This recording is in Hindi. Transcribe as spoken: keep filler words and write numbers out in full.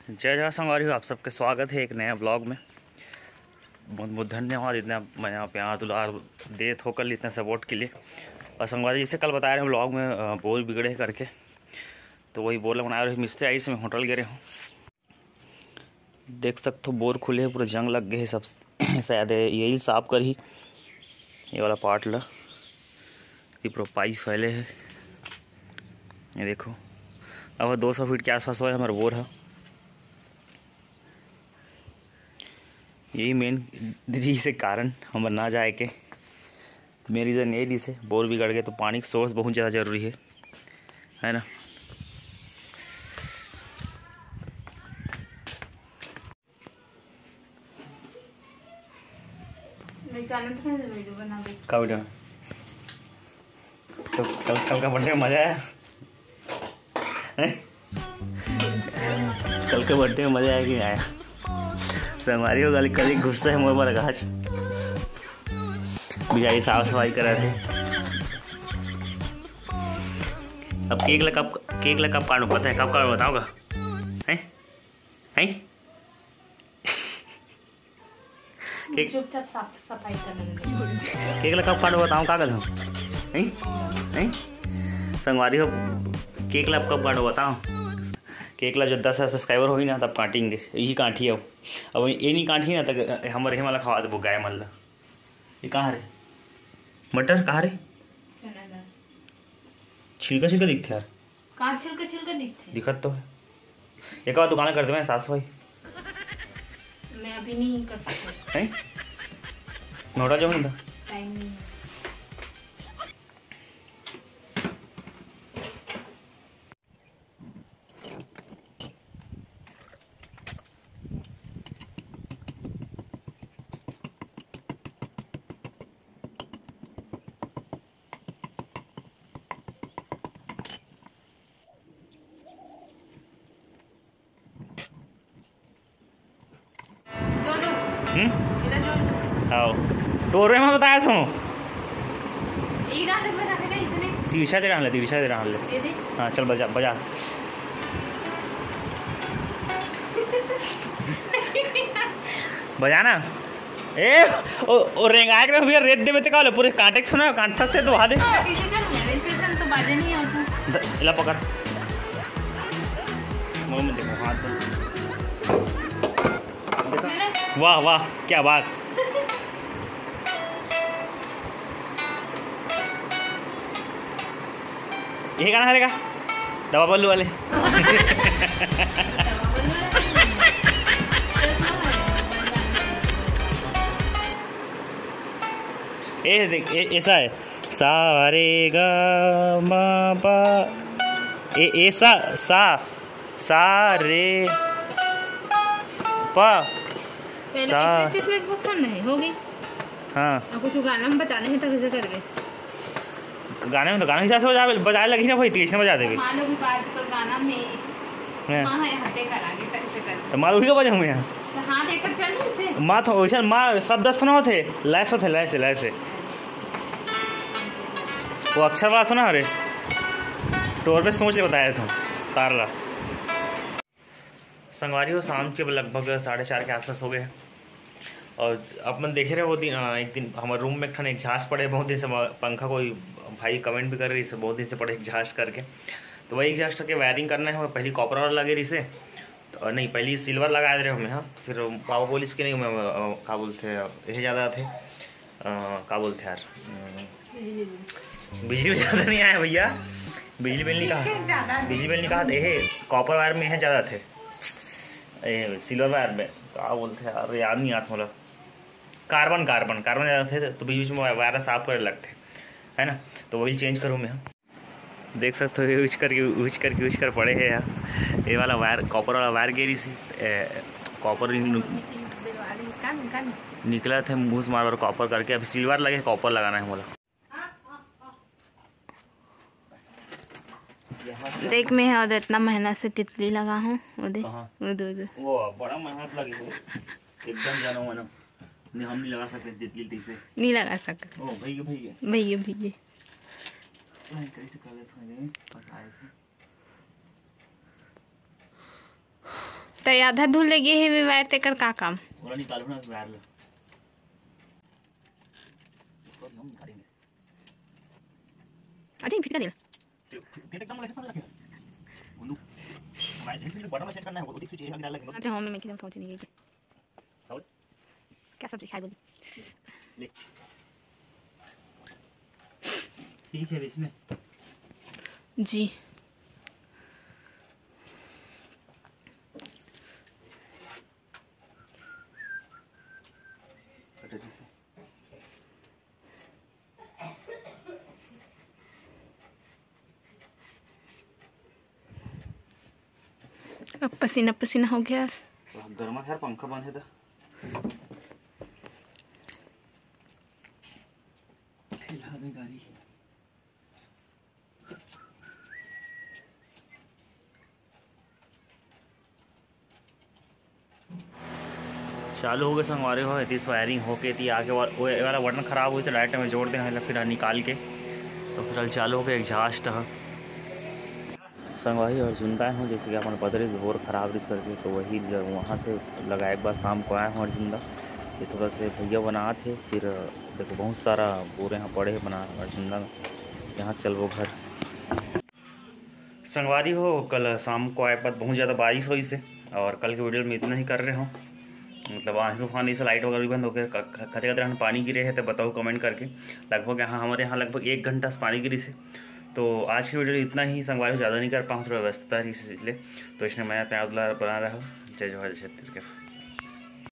जय जय संगवारी हो, आप सबके स्वागत है एक नया ब्लॉग में। बहुत बहुत धन्यवाद इतना मैं यहाँ पे यहाँ दुलार दे होकर इतना सपोर्ट के लिए। और संगवारी जैसे कल बता रहे हैं ब्लॉग में बोर बिगड़े करके, तो वही बोर बना रहे मिस्त्री आई से मैं होटल गिरे हूँ। देख सकते हो बोर खुले पूरे जंग लग गए हैं सब। शायद यही साफ कर ही ये वाला पार्ट ला ये पूरा पाइप फैले है। ये देखो अब दो सौ फीट के आसपास हुआ है हमारा बोर है। यही मेन रीजन से कारण हम ना जाए के मेन रीज़न यही दी से बोर बिगड़ गए। तो पानी का सोर्स बहुत ज़्यादा ज़रूरी है है ना। का वीडियो तो कल कल का बर्थडे में मज़ा आया कल के बर्थडे में मज़ा आया कि आया हमारी हो गली कल गुस्सा है मोर मारा गाछ बेचारी साफ सफाई कर रहे थे। अब केक ला कब केक ला कब काटूं पता है कब काटूं बताओगा हैं हैं केक चुपचाप साफ सफाई करना केक ला कब काटूं बताऊं का करूं हैं हैं संगवारी हो केक ला कब काटूं बताओ। केक ला जो दस सब्सक्राइबर होगी ना तब काटेंगे। यही काटी है अब ये नहीं काटी ना तक हमारे वाला खवा दे गाय मन ला। ये कहाँ रे मटर कहाँ रे छिलका छिलका दिखते यार कहाँ छिलका छिलका दिखते दिखत तो है। एक बार दुकान कर दे मैं साफ सफाई मैं अभी नहीं कर सकता हैं नोटा जो था टाइम नहीं है। आओ टोरे में बताया था तिरछा दे रहा तिरछा दे रहा हाँ चल बजा बजा बजाना ए ओ, ओ रेंगाए के भैया रेत देवे का पूरे कांटे के सुना कांट सकते तो वहा दे तो बाजे नहीं आता इला पकड़ मुंह में देखो हाथ देखो वाह वाह क्या बात। यही गाना हरेगा दवा बल्लू वाले ए देख ऐसा है सा रे गा मा पा ए ऐसा सा सा रे पा सा इसमें पसंद नहीं होगी। हाँ अब कुछ गाना में बताने हैं तब इसे करके गाने में तो गाना हिसाब से बजा बजाए लगी ना भाई तीसरे बजा देगी मान लो कि बात पर गाना में मां है हटे करागे तक से कर तो मारू ही का बजाऊं यहां तो हां देकर चल इसे मां तो वैसे मां सब दस ना होते लैस होते लैस लैस वो अक्षर वाला सुना अरे टोर पे सोच ले बताया था तारला। संगवारी हो शाम के लगभग साढ़े चार के आसपास हो गए और अपन देखे रहे वो दिन एक दिन हमारे रूम में एक झाँस पड़े बहुत दिन से पंखा कोई भाई कमेंट भी कर रही से बहुत दिन से पड़े एक झाँस करके। तो वही झाँस के वायरिंग करना है पहली कॉपर वाला लगे रही से तो नहीं पहली सिल्वर लगा दे रहे हमें। हाँ फिर पावर पुलिस के नहीं मैं क्या बोलते यही ज़्यादा थे क्या बोलते यार बिजली बिल ज़्यादा नहीं आया भैया बिजली बिल नहीं कहा बिजली बिल नहीं कहा ये कॉपर वायर में है ज़्यादा थे सिल्वर वायर में क्या बोलते यार याद नहीं आता मतलब कार्बन कार्बन कार्बन ज़्यादा थे तो बीच बीच में वायर साफ कर लगते है ना। तो वही चेंज करूँ मैं देख सकते हो यूज करके यूज करके यूज कर पड़े हैं यार। ये वाला वायर कॉपर वाला वायर गेरी से कॉपर निकला थे मूस मार और कॉपर करके अभी सिल्वर लगे कॉपर लगाना है बोला। देख मैं है और इतना मेहनत से तितली लगा हूँ उधर उधर वो बड़ा मेहनत लगी हो एकदम जानो मनो नहीं हम नहीं लगा सकते तितली तीसे नहीं लगा सकते ओ भैया भैया भैया भैया कैसे कर लेते हैं बस आए थे तो आधा धुल लगी है वायर तेकर का काम पूरा निकालो ना वायर लो इसको हम निकालेंगे। अच्छा फिर कर देना तेरे एकदम ऐसे समझ रखे बंदू वायर हेड बटन में सेट करना है वो स्विच यहां डाल लगेगा। अच्छा हम मैं किधर पहुंच नहीं गई क्या सब्जी खाई बोली ले ठीक है इसमें जी। अब पसीना पसीना हो गया। गर्मा यार पंखा बंद है तो हिला दे गाड़ी। चालू हो गए संगवारे हो इस वायरिंग होके थी आगे वाला बटन खराब हुई तो डायरेक्ट में जोड़ दें फिर निकाल के तो फिर चालू हो गया एग्जॉस्ट संगवाही और जुंदा हूँ जैसे कि अपन पदरे से और ख़राब रिस करके तो वही वहाँ से लगाए एक बार शाम को आया हूँ और जुंदा ये थोड़ा से भैया बना थे फिर देखो बहुत सारा बोरे यहाँ पड़े बना और जुंदा में यहाँ से चल वो घर संगवारी हो। कल शाम को आए बाद बहुत ज़्यादा बारिश हुई से और कल के वीडियो में इतना ही कर रहे हो मतलब आंधी तूफान से लाइट वगैरह भी बंद हो गया खतरे खतरे यहाँ पानी गिरे है तो बताओ कमेंट करके। लगभग यहाँ हमारे यहाँ लगभग एक घंटा से पानी गिरी से तो आज की वीडियो इतना ही संगवारी ज़्यादा नहीं कर पाऊँ थोड़ा व्यस्तता है इसलिए तो इसने मैं प्यार बना रहा हूँ। जय जवाहर छत्तीसगढ़।